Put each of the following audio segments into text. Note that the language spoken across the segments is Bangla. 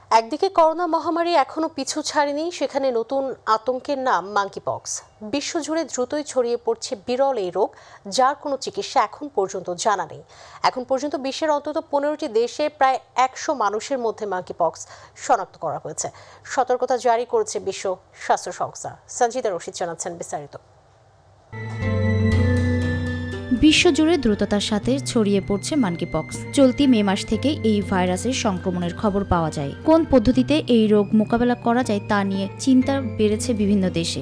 একদিকে করোনা মহামারী এখনো পিছু ছাড়েনি, সেখানে নতুন আতঙ্কের নাম মাঙ্কিপক্স। বিশ্বজুড়ে দ্রুতই ছড়িয়ে পড়ছে বিরল এই রোগ, যার কোনো চিকিৎসা এখন পর্যন্ত জানা নেই। এখন পর্যন্ত বিশ্বের অন্তত 15টি দেশে প্রায় 100 মানুষের মধ্যে মাঙ্কিপক্স শনাক্ত করা হয়েছে। সতর্কতা জারি করেছে বিশ্ব স্বাস্থ্য সংস্থা। সঞ্জিতা রশিদ জানাচ্ছেন বিস্তারিত। বিশ্বজুড়ে দ্রুততার সাথে ছড়িয়ে পড়ছে মাঙ্কিপক্স। চলতি মে মাস থেকে এই ভাইরাসের সংক্রমণের খবর পাওয়া যায়। কোন পদ্ধতিতে এই রোগ মোকাবেলা করা যায় তা নিয়ে চিন্তা বেড়েছে বিভিন্ন দেশে।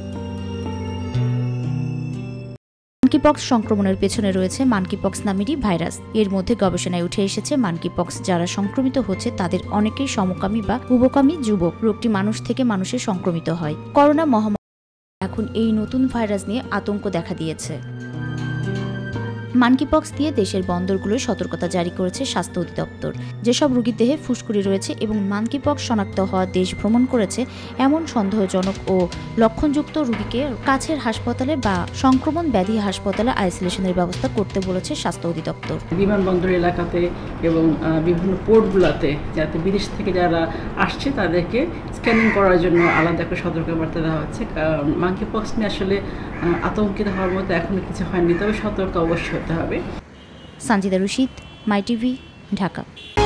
মাঙ্কিপক্স সংক্রমণের পেছনে রয়েছে মাঙ্কিপক্স নামেরই ভাইরাস। এর মধ্যে গবেষণায় উঠে এসেছে মাঙ্কিপক্স যারা সংক্রমিত হচ্ছে তাদের অনেকেই সমকামী বা উভকামী যুবক। রোগটি মানুষ থেকে মানুষে সংক্রমিত হয়। করোনা মহামারী এখন এই নতুন ভাইরাস নিয়ে আতঙ্ক দেখা দিয়েছে। মাঙ্কিপক্স দিয়ে দেশের বন্দরগুলোয় সতর্কতা জারি করেছে স্বাস্থ্য অধিদপ্তর। যেসব রোগীর দেহে ফুসকুড়ি রয়েছে এবং মাঙ্কিপক্স শনাক্ত হওয়া দেশ ভ্রমণ করেছে এমন সন্দেহজনক ও লক্ষণযুক্ত রোগীকে কাছের হাসপাতালে বা সংক্রমণ ব্যাধি হাসপাতালে আইসোলেশনের ব্যবস্থা করতে বলেছে স্বাস্থ্য অধিদপ্তর। বিমানবন্দর এলাকাতে এবং বিভিন্ন পোর্টগুলোতে যাতে বিদেশ থেকে যারা আসছে তাদেরকে স্ক্যানিং করার জন্য আলাদা করে সতর্কবার্তা দেওয়া হচ্ছে। কারণ মাঙ্কিপক্স নিয়ে আসলে আতঙ্কিত হওয়ার মতো এখনো কিছু হয়নি, তবে সতর্ক অবশ্যই হতে হবে। সঞ্জিতা রশিদ, মাইটিভি, ঢাকা।